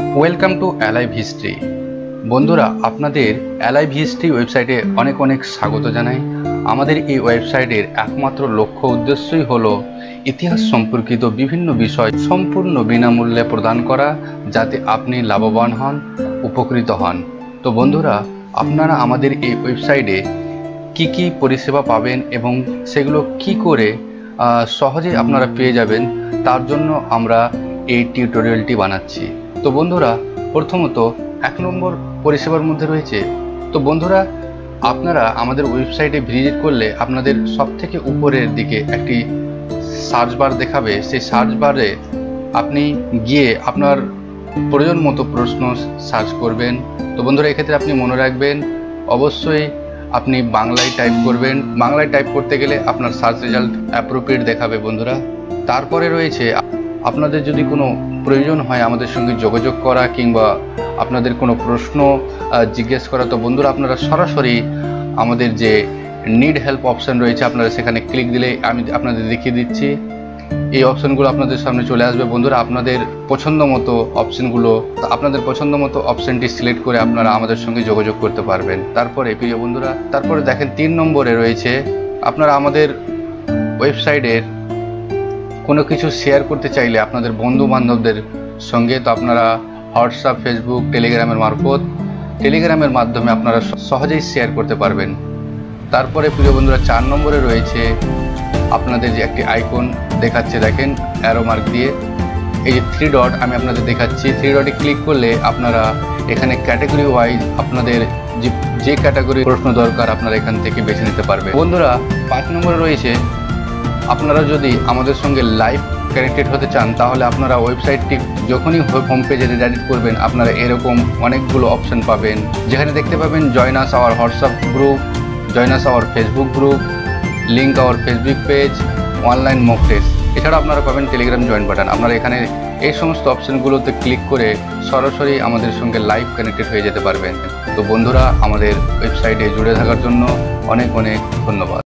Welcome to alive history. বন্ধুরা, আপনাদের alive history ওয়েবসাইটে অনেক অনেক স্বাগত জানাই। আমাদের এই ওয়েবসাইটের একমাত্র লক্ষ্য উদ্দেশ্যই হলো ইতিহাস সম্পর্কিত বিভিন্ন বিষয় সম্পূর্ণ বিনামূল্যে প্রদান করা, যাতে আপনি লাভবান হন, উপকৃত হন। তো বন্ধুরা, আপনারা আমাদের এই ওয়েবসাইটে কি কি পরিষেবা পাবেন এবং সেগুলো কি করে সহজে আপনারা পেয়ে যাবেন, তার জন্য আমরা এই টিউটোরিয়ালটি বানাচ্ছি। তো বন্ধুরা, প্রথমত 1 নম্বর পরিষেবার মধ্যে রয়েছে। তো বন্ধুরা, আপনারা আমাদের ওয়েবসাইটে ভিজিট করলে আপনাদের সবথেকে উপরের দিকে একটি সার্চ বার দেখাবে। সেই সার্চ বারে আপনি গিয়ে আপনার প্রয়োজন মতো প্রশ্ন সার্চ করবেন। তো বন্ধুরা, এক্ষেত্রে আপনি মনে রাখবেন অবশ্যই আপনি বাংলায় টাইপ করবেন। বাংলায় টাইপ করতে গেলে আপনার সার্চ রেজাল্ট অ্যাপ্রোপ্রিয়েট দেখাবে বন্ধুরা। তারপরে রয়েছে আপনাদের যদি কোনো প্রয়োজন হয় আমাদের সঙ্গে যোগাযোগ করা কিংবা আপনাদের কোনো প্রশ্ন জিজ্ঞেস করা, তো বন্ধুরা আপনারা সরাসরি আমাদের যে নিড হেল্প অপশান রয়েছে আপনারা সেখানে ক্লিক দিলে আমি আপনাদের দেখিয়ে দিচ্ছি। এই অপশানগুলো আপনাদের সামনে চলে আসবে। বন্ধুরা, আপনাদের পছন্দ মতো অপশানটি সিলেক্ট করে আপনারা আমাদের সঙ্গে যোগাযোগ করতে পারবেন। তারপরে প্রিয় বন্ধুরা, তারপরে দেখেন 3 নম্বরে রয়েছে আপনারা আমাদের ওয়েবসাইটের কোনো কিছু শেয়ার করতে চাইলে আপনাদের বন্ধু বান্ধবদের সঙ্গে, তো আপনারা হোয়াটসঅ্যাপ, ফেসবুক, টেলিগ্রামের মাধ্যমে আপনারা সহজেই শেয়ার করতে পারবেন। তারপরে প্রিয় বন্ধুরা 4 নম্বরে রয়েছে আপনাদের যে একটি আইকন দেখাচ্ছে, দেখেন অ্যারো মার্ক দিয়ে, এই যে 3 ডট আমি আপনাদের দেখাচ্ছি। 3 ডটে ক্লিক করলে আপনারা এখানে ক্যাটাগরি ওয়াইজ আপনাদের যে ক্যাটাগরির প্রশ্ন দরকার আপনারা এখান থেকে বেছে নিতে পারবেন। বন্ধুরা, 5 নম্বরে রয়েছে আপনারা যদি আমাদের সঙ্গে লাইভ কানেক্টেড হতে চান, তাহলে আপনারা ওয়েবসাইটটি যখনই হোম পেজে রিডাইরেক্ট করবেন আপনারা এরকম অনেকগুলো অপশন পাবেন, যেখানে দেখতে পাবেন join us our WhatsApp group, join us our Facebook group, link our Facebook page, online mock test. এছাড়া আপনারা পাবেন টেলিগ্রাম জয়েন বাটন। আপনারা এখানে এই সমস্ত অপশানগুলোতে ক্লিক করে সরাসরি আমাদের সঙ্গে লাইভ কানেক্টেড হয়ে যেতে পারবেন। তো বন্ধুরা, আমাদের ওয়েবসাইটে জুড়ে থাকার জন্য অনেক অনেক ধন্যবাদ।